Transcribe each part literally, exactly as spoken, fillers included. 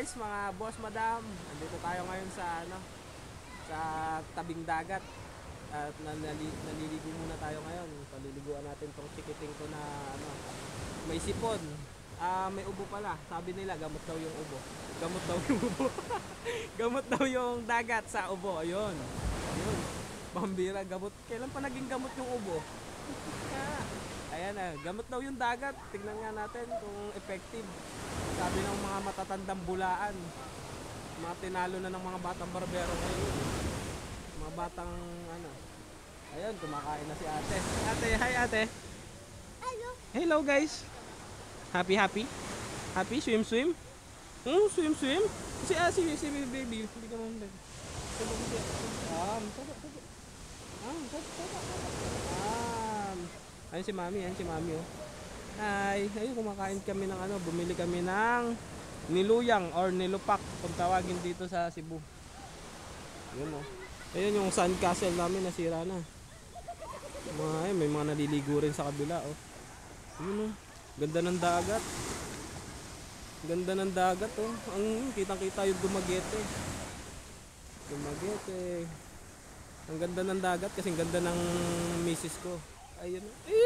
guys, mga boss, madam. Andito tayo ngayon sa ano, sa tabing dagat. At nali, naliligo muna tayo ngayon. Paliliguan natin tong chikiting ko na ano, may sipon. Ah, may ubo pala. Sabi nila gamot daw yung ubo. Gamot daw yung ubo. Gamot daw yung dagat sa ubo. Ayun. Ayun. Pambira, gamot. Kailan pa naging gamot yung ubo? Ayan na, gamot daw yung dagat. Tignan nga natin kung effective. Sabi ng mga matatandang bulaan, mga tinalo na ng mga batang barbero ngayon. Mga batang ano. Ayun, kumakain na si ate. Ate, hi ate. Hello. Hello guys. Happy happy? Happy swim swim? Hmm, swim swim? Si ah, si, si baby, hindi ka mong baby. Um, taba, taba. Ah, taba, taba. Ah. Ayun si mami, ayun si mami oh. Hi, ayun kumakain kami ng ano, bumili kami ng niluyang or nilupak kung tawagin dito sa Cebu. Ayun oh. Ayun yung sandcastle namin nasira na. Mga, ayun, may mga naliligo rin sa kabila oh. Ayun oh. Ganda ng dagat. Ganda ng dagat oh. Ang kitang-kita yung Dumaguete. Dumaguete. Ang ganda ng dagat kasi ang ganda ng misis ko. Ayun.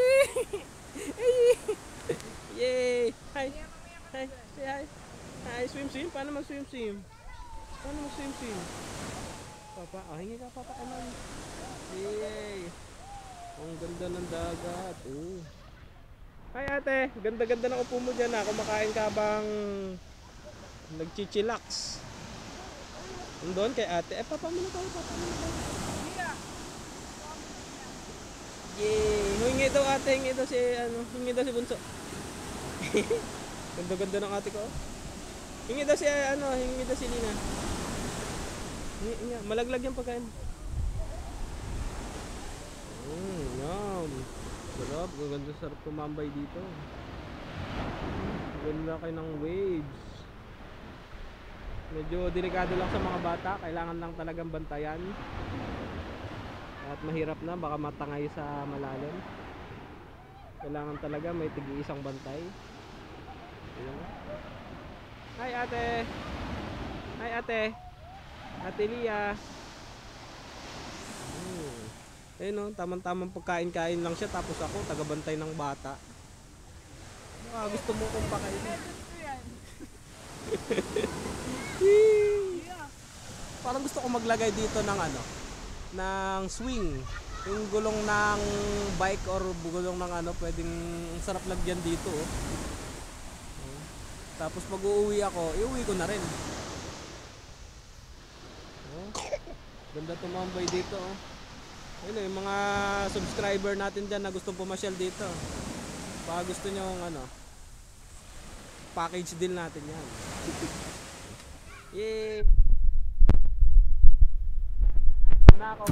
Yay! Hi! Hi! Say hi! Hi! Swim swim? Paano mag swim swim? Paano mag swim swim? Papa, ah, hingi ka papa kanan. Yay! Ang ganda ng dagat. Oh. Hi ate! Ganda-ganda ng upo mo dyan ha. Kumakain ka bang nagchichilax? Doon kay ate. Eh papa mo na tayo, papa mo na tayo. Yay! Hingi daw ate, hingi daw si ano, hingi daw si Bunso. Ganda-ganda ng ate ko. Hingi daw si ano, hingi daw si Lina. Hingi, hingi. Malaglag yung pagkain. Mm, yum. Sarap, ganda sarap tumambay dito. Ganda kayo ng waves. Medyo delikado lang sa mga bata, kailangan lang talagang bantayan. At mahirap na, baka matangay sa malalim. Kailangan talaga may tig-iisang bantay. Ayan. Hi ate. Hi ate. Ate Lia. Hmm. Ayun no, tamang-tamang pagkain-kain lang siya. Tapos ako, tagabantay ng bata. Baka gusto mo kong pakainin. Parang gusto ko maglagay dito ng ano, ng swing, yung gulong ng bike or gulong ng ano, pwedeng sarap lagyan dito oh. Tapos pag uuwi ako, iuwi ko na rin oh. Ganda tumambay dito oh. Ayun, yung mga subscriber natin dyan na gustong pumasyal dito, baka gusto nyo yung ano, package deal natin yan. Yay! Na ako.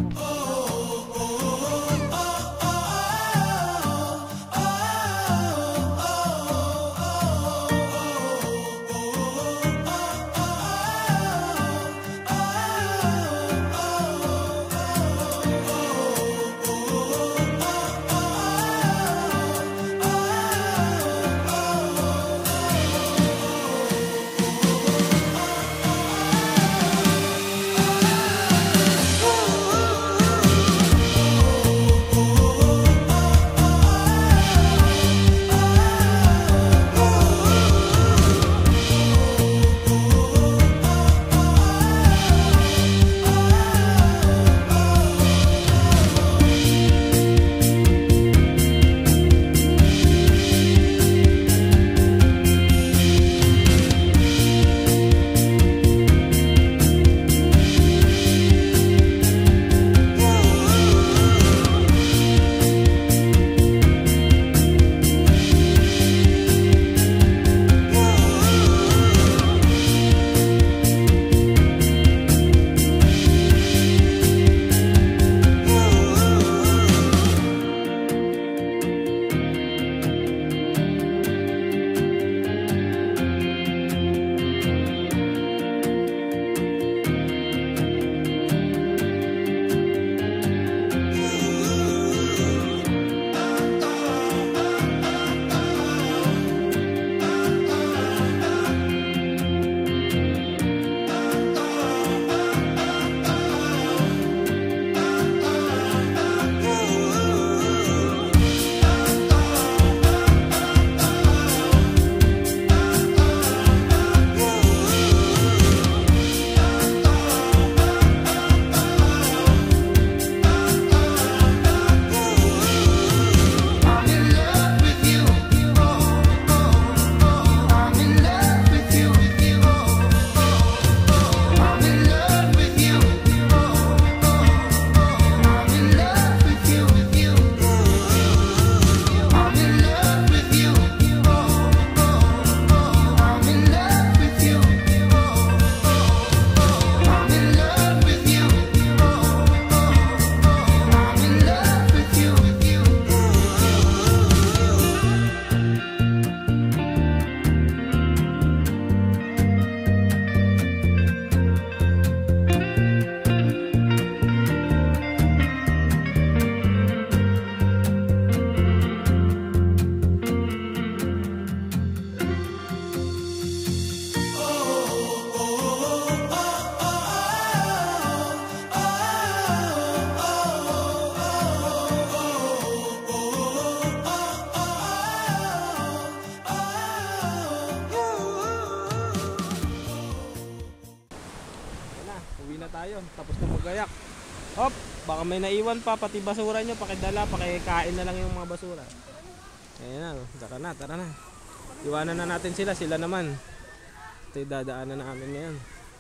Uwi na tayo. Tapos na magayak. Hop, baka may naiwan pa. Pati basura nyo. Pakidala, pakikain na lang yung mga basura. Ayan na. Tara na, tara na. Iwanan na natin sila. Sila naman. Ito yung dadaanan namin ngayon.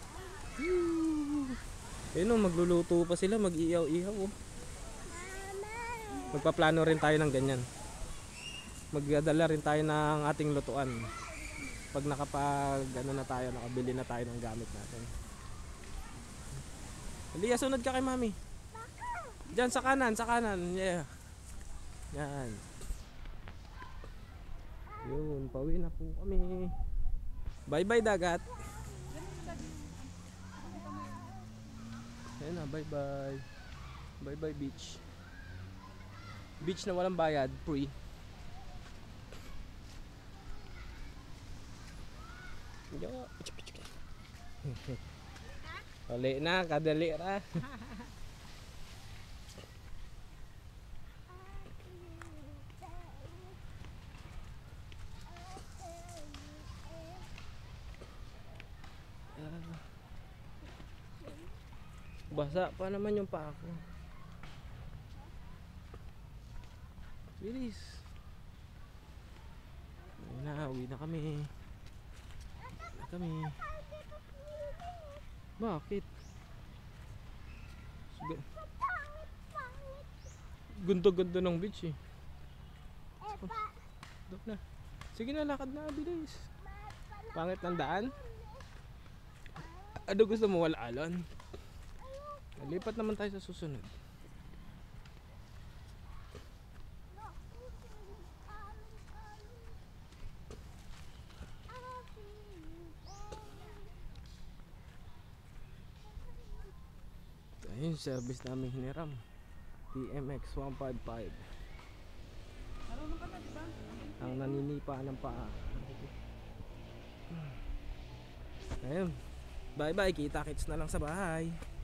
Ayun o, magluluto pa sila. Mag-iyaw-iyaw o. Magpaplano rin tayo ng ganyan. Magdadala rin tayo ng ating lutuan. Pag nakapag ano na tayo, nakabili na tayo ng gamit natin. Liya, sunod ka kay mami. Diyan sa kanan, sa kanan. Yeah. Yan. Yun, pauwi na po kami. Bye bye dagat. Ayan na, bye bye. Bye bye beach. Beach na walang bayad, free. Yo. Uli na, kadali ra. Basa pa naman yung paa ko. Bilis. Uwi na, uwi na kami. Uwi na kami. Bakit? Gundo-gundo ng beach eh. Dok na. Sige na, lakad na, bilis. Pangit ng daan. Ano gusto mo, wala alon? Lipat naman tayo sa susunod. Ayun, service namin hiniram. T M X one fifty-five. Marunong ka na, diba? Ang naninipa ng paa. Ayun. Bye bye, kita-kits na lang sa bahay.